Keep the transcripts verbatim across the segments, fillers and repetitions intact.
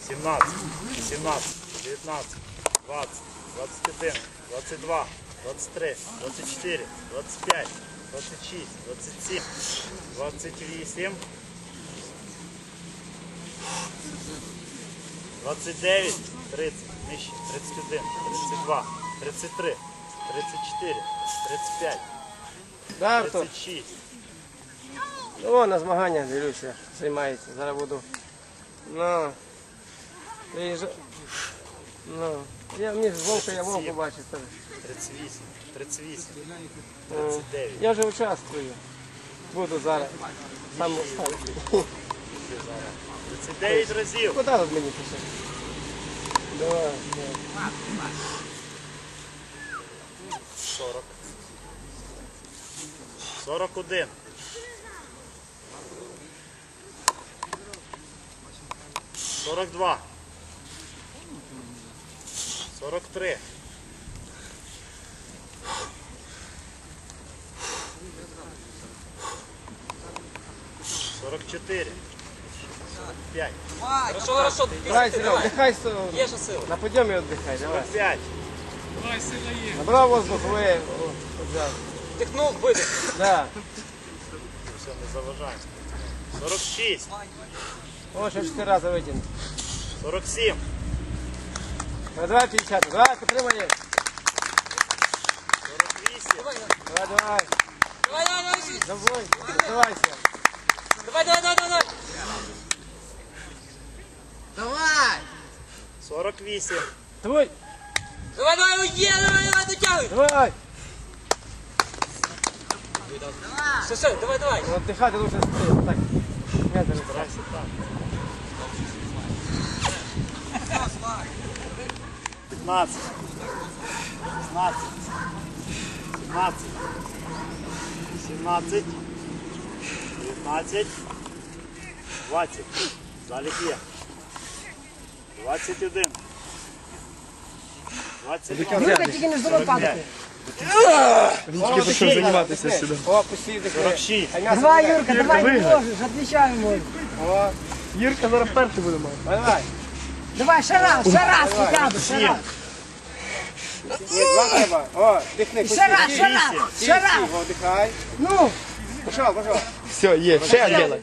сімнадцять, вісімнадцять, дев'ятнадцять, двадцять, двадцять один, двадцять два, двадцять три, двадцять чотири, двадцять п'ять, двадцять шість, двадцять сім, двадцять вісім, двадцять дев'ять, тридцять, нижче, тридцять один, тридцять два, тридцять три, тридцять чотири, тридцять п'ять, тридцять шість. О, на змагання, дивлюся, займається. Зараз буду. Ну, приїжджаю. Ну, я мені ж вовка, я вовку бачу. тридцять вісім, тридцять вісім, тридцять дев'ять. Я вже участвую. Буду зараз. Сам останній. тридцять дев'ять разів. Куди тут мені пише? Давай, давай. сорок. сорок один. сорок два. сорок три. сорок чотири. сорок п'ять. Хорошо, хорошо. Давай, Серега, отдыхай. Є ще сила. На подъеме отдыхай, давай. сорок п'ять. Набрал воздух, вы. Вдихнув, видих. Да. Все, не заважаємо. сорок шість. О, ще чотири рази витягни. сорок сім. Давай п'ятдесят. Давай, потримай. сорок вісім. Давай, давай. Давай, давай, давай. Давай, давайся. Давай, давай, давай, давай. Давай. сорок вісім. Давай, Давай, давай, є, давай, давай, дотягуй. давай. Все, все, давай, давай. Отдыхать лучше стоит. Так. Медленно. Старайся так. п'ятнадцять. шістнадцять. сімнадцять. сімнадцять. дев'ятнадцять. двадцять. Залік є. двадцять один. двадцять два. Юрка, тільки не здорово падати. Він тільки почав займатися сюди. О, пусти сорок шість. Давай, Юрка, давай, не можеш, відвічаємо. О, Юрка зараз перший буде мати. Давай. Давай, ще раз, ще раз, Рікардо, ще раз. Ні, два треба. О, дихни. Ще раз, ще раз, ще раз. О, дихай. Ну, Пошел, пошел. Все, є. Ще делай.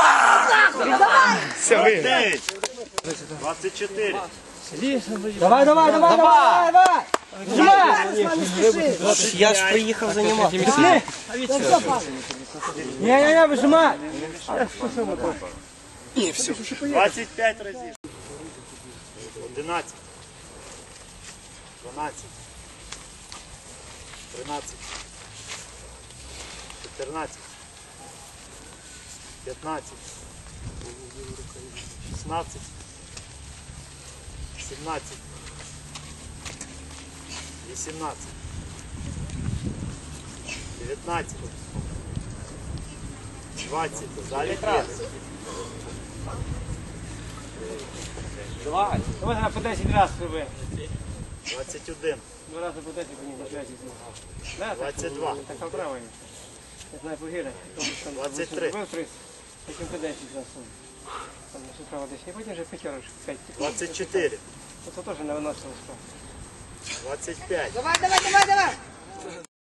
Все, ви. дев'ять. двадцять чотири. давай, давай, давай, давай, давай. Жимай. Я ж приїхав займатися. Не-не-не, вижимай. двадцять п'ять разів. одинадцять. дванадцять. тринадцять. чотирнадцять. п'ятнадцять. шістнадцять. сімнадцять. вісімнадцять. дев'ятнадцять. двадцять. Залік є. Давай. Давай зараз по десять разів зроби. двадцять один. Два рази по десять, мені по п'ять зробив. двадцять два. Так правильно. Я знаю, погире. двадцять три. Потім по десять разів. Там ще справа десять. І потім вже п'ятерочку. п'ять. двадцять чотири. Це теж не виносило справа. двадцять п'ять. Давай, давай, давай, давай.